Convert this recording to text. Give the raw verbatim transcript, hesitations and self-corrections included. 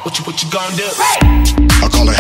What you, what you gonna do? I call